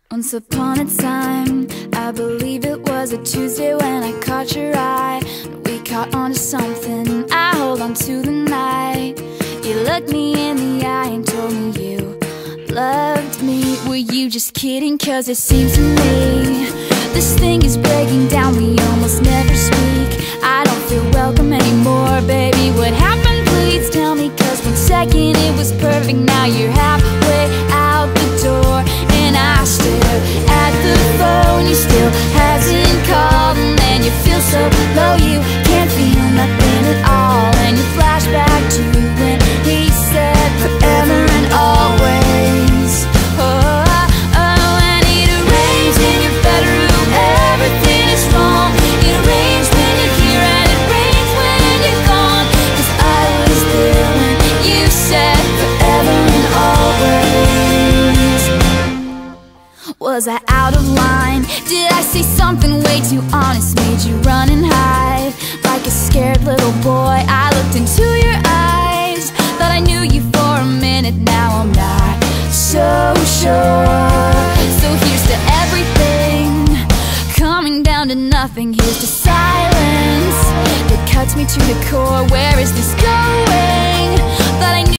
Once upon a time, I believe it was a Tuesday when I caught your eye. We caught onto something, I hold on to the night. You looked me in the eye and told me you loved me. Were you just kidding? Cause it seems to me this thing is breaking down, we almost never speak. I don't feel welcome anymore, baby. What happened? Please tell me, cause 1 second it was perfect. Now you're halfway out the door, and I stare at the phone. You still hasn't called, and then you feel so low you can't feel nothing at all. And you flash back to when he said forever and always. And it rains in your bedroom, everything is wrong. It rains when you're here and it rains when you're gone. Cause I was there when you said forever and always. Was I out of line? Did I say something way too honest? Made you run and hide like a scared little boy? I looked into your eyes, thought I knew you for a minute. Now I'm not so sure. So here's to everything coming down to nothing. Here's to silence that cuts me to the core. Where is this going? Thought I knew